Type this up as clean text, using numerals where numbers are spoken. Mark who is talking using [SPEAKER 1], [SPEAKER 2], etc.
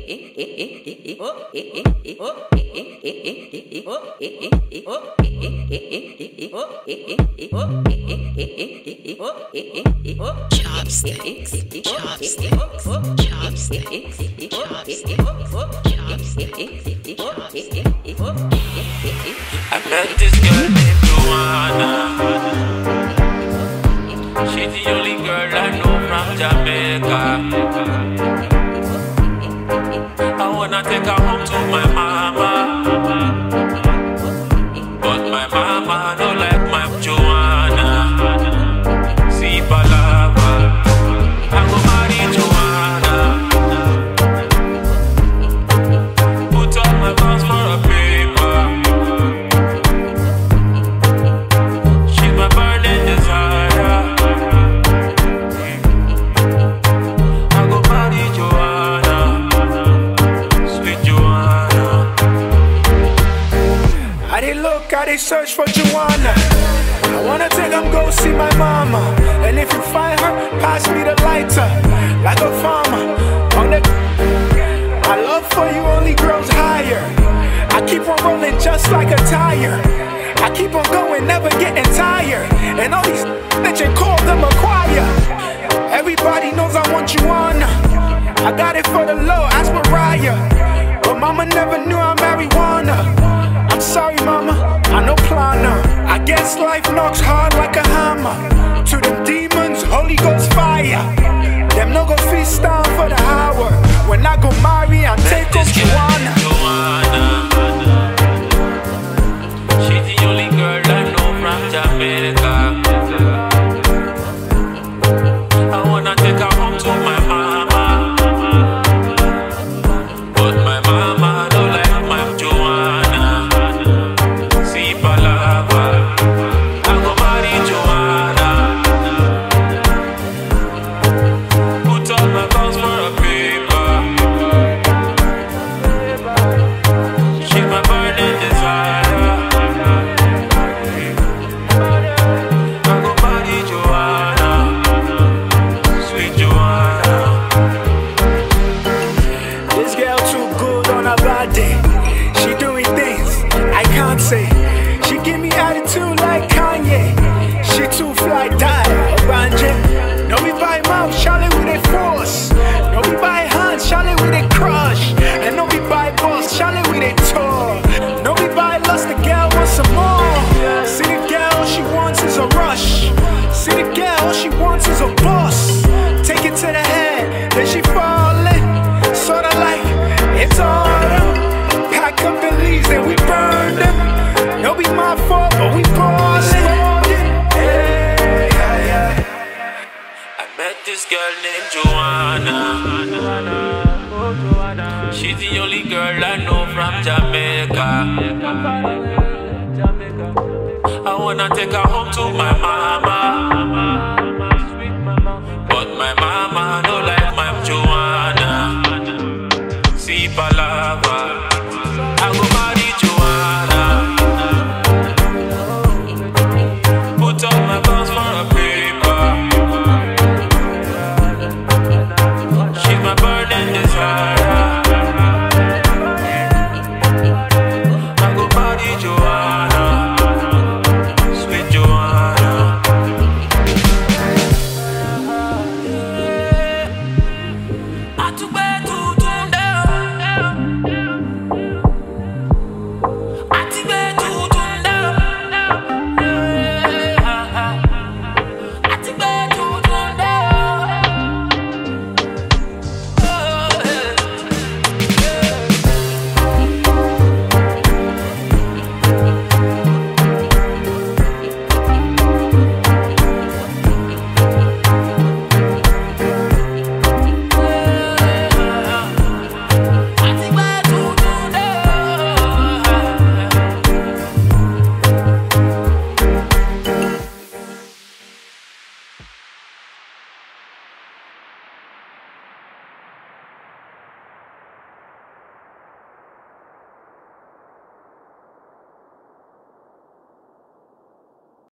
[SPEAKER 1] I met this girl named Joanna. She's the only girl I know from Jamaica. I wanna take her home to my mama, but my mama don't like my Joanna. See palava, I go marry Joanna. Put up my plans for a paper. She's my burning desire. I go marry Joanna, sweet Joanna.
[SPEAKER 2] I did look, I did search for Joanna. I wanna take them go see my mama. And if you find her, pass me the lighter. Like a farmer on the my love for you only grows higher. I keep on rolling just like a tire. I keep on going, never getting tired. And all these that you call them a choir. Everybody knows I want Joanna. I got it for the low, ask Mariah. But mama never knew I marijuana. I'm sorry mama, I no planner. I guess life knocks hard like a hammer. To them demons, Holy Ghost fire. Them no go feast down for the hour. When I go marry and take up Joanna.
[SPEAKER 1] She's the only girl I know from Jamaica. I wanna take her home to my mama, but my mama don't like my Joanna. See palava, I go marry Joanna. Put all my plans for a paper. She's my burning desire. I go marry Joanna, sweet Joanna.
[SPEAKER 2] This girl too good on a bad day. She doing things I can't say. She give me attitude like Kanye. She too fly die, Obanje. No be by mouth, Charlie with a force. No be by hand, Charlie with a crush. And no be by boss, Charlie with a tour. No be by lust, the girl wants some more. See the girl, all she wants is a rush. See the girl, all she wants is a boss. Take it to the head, then she fallin'. Sorta like it's autumn. Pack up the leaves, then we burn them. No be my fault, but we ballin'. Hey, yeah, yeah.
[SPEAKER 1] I met this girl named Joanna. She's the only girl I know from Jamaica. I wanna take her home to my mama,